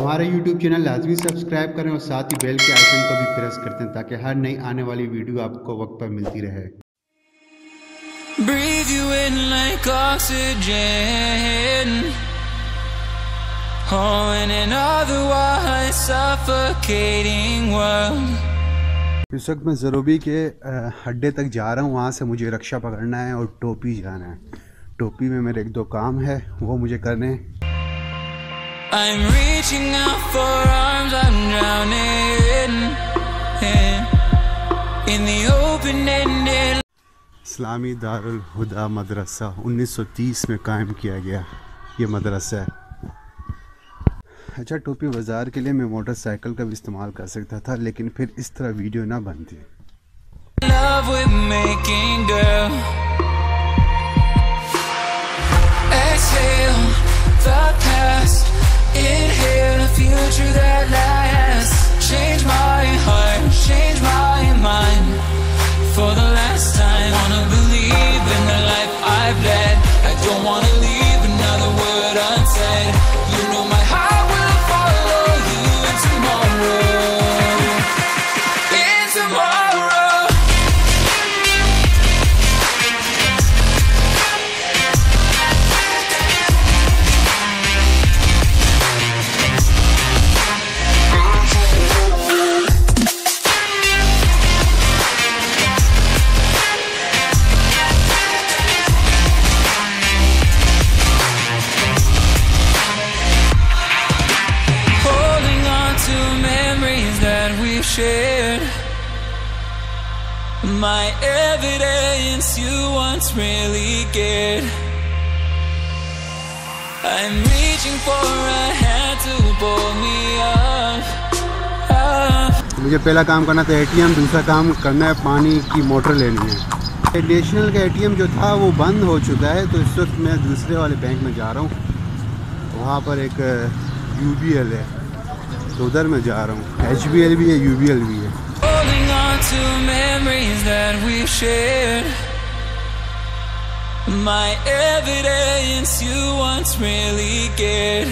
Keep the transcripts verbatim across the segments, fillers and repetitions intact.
हमारा YouTube channel लाजमी subscribe करें और साथ ही बेल के आइकन को भी प्रेस करते हैं ताकि हर नई आने वाली वीडियो आपको वक्त पर मिलती रहे। Breathe you in like oxygen. Oh, in an otherwise suffocating world. इस वक्त मैं ज़रूरी के अड्डे तक जा रहा हूँ, वहाँ से मुझे रक्षा पकड़ना है और टोपी जाना है। टोपी में मेरे एक दो काम है वो मुझे करने। I'm reaching out for arms, I'm drowning in the open-ended. इस्लामी दारुल हुदा मदरसा उन्नीस सौ तीस में कायम किया गया ये मदरसा है। अच्छा, टोपी बाज़ार के लिए मैं मोटरसाइकिल का भी इस्तेमाल कर सकता था, लेकिन फिर इस तरह वीडियो ना बनती। Love with making girl. Exhale the past, inhale a future that lasts. Change my heart, change my mind for the last time. Wanna believe in the life I've led. I don't wanna leave another word unsaid. You know my heart will follow you in tomorrow. In tomorrow. Shared my evidence you once really cared. I'm reaching for a hand to pull me up, up. मुझे पहला काम करना था ATM, दूसरा काम करना है पानी की मोटर लेनी है। नेशनल का एटीएम जो था वो बंद हो चुका है, तो इस वक्त मैं दूसरे वाले बैंक में जा रहा हूँ। वहाँ पर एक यूबीएल है तो उधर मैं जा रहा हूँ। एच बी एल भी है, यू बी एल भी है। Holding on to memories that we shared. My evidence you once really cared.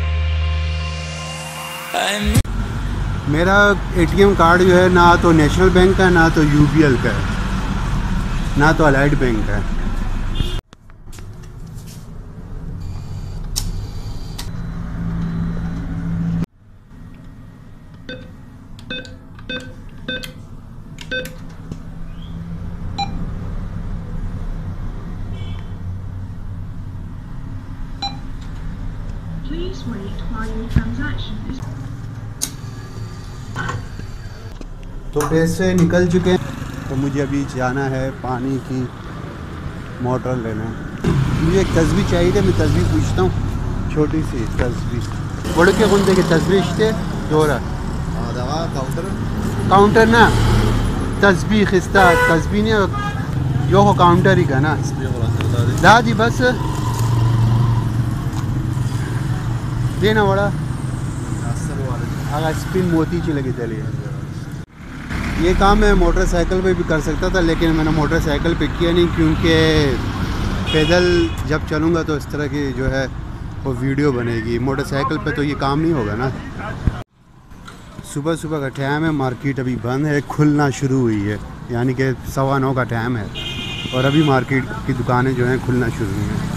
I'm... मेरा एटीएम कार्ड जो है ना तो नेशनल बैंक का, ना तो यू बी एल का है, ना तो अलाइड बैंक का है। Please wait while your transaction is. तो पैसे निकल चुके हैं, तो मुझे अभी जाना है पानी की मोटर लेना है। मुझे एक तस्वीर चाहिए थी, मैं तस्वीर पूछता हूँ, छोटी सी तस्वीर। बड़े के कौन देखे तस्वीर थे दोरा काउंटर काउंटर ना तस्वीर खिस्ता तस्वीर नहीं जो हो काउंटर ही का ना दादी बस देना बड़ा अगर स्पिन मोती ची लगी चलिए। ये काम मैं मोटरसाइकिल पे भी कर सकता था, लेकिन मैंने मोटरसाइकिल पे किया नहीं, क्योंकि पैदल जब चलूँगा तो इस तरह की जो है वो वीडियो बनेगी। मोटरसाइकिल पे तो ये काम नहीं होगा ना। सुबह सुबह का टाइम है, मार्केट अभी बंद है, खुलना शुरू हुई है, यानी कि सवा नौ का टाइम है और अभी मार्केट की दुकानें जो हैं खुलना शुरू हुई हैं।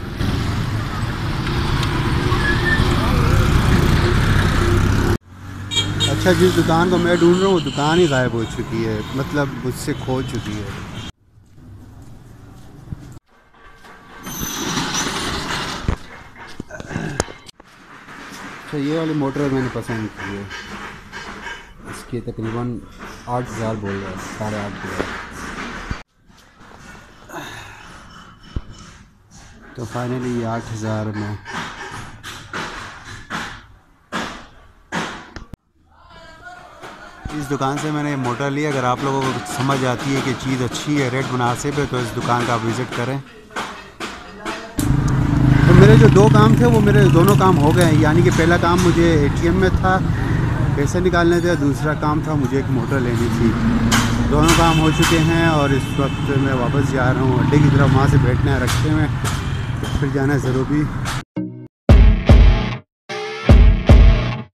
अच्छा, जिस दुकान को मैं ढूंढ रहा हूँ वो दुकान ही गायब हो चुकी है, मतलब मुझसे खो चुकी है। तो ये वाली मोटर मैंने पसंद की है, इसके तकरीबन आठ हज़ार बोल रहा है, साढ़े आठ हज़ार। तो फाइनली ये आठ हज़ार में इस दुकान से मैंने मोटर ली। अगर आप लोगों को समझ आती है कि चीज़ अच्छी है, रेट मुनासिब है, तो इस दुकान का आप विज़िट करें। तो मेरे जो दो काम थे वो मेरे दोनों काम हो गए हैं, यानी कि पहला काम मुझे एटीएम में था पैसे निकालने थे, दूसरा काम था मुझे एक मोटर लेनी थी। दोनों काम हो चुके हैं और इस वक्त मैं वापस जा रहा हूँ अड्डे की तरफ। वहाँ से बैठना है रस्ते में, फिर जाना है ज़रूरी।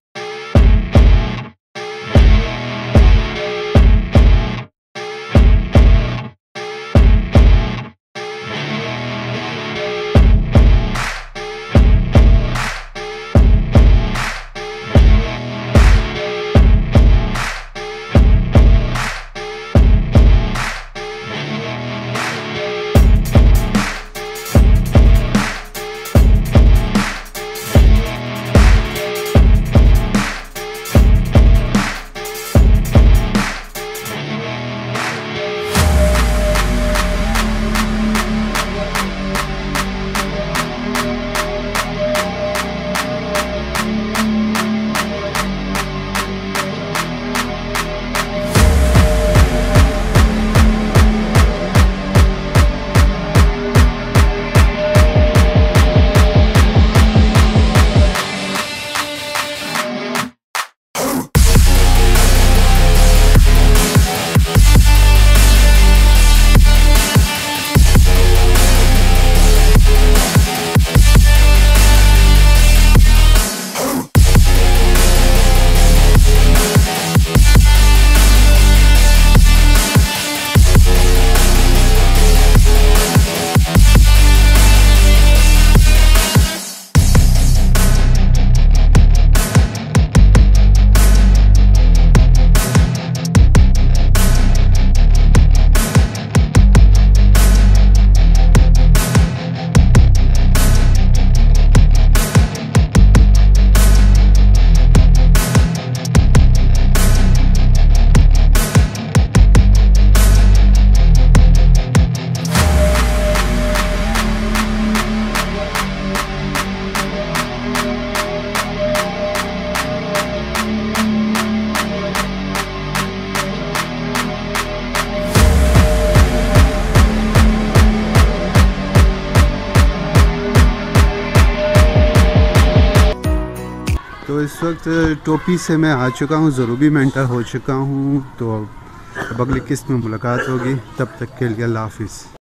तो इस वक्त टोपी से मैं आ चुका हूँ, ज़रूरी में एंटर हो चुका हूँ। तो अब अगली किस्त में मुलाकात होगी, तब तक के लिए अल्लाह हाफिज़।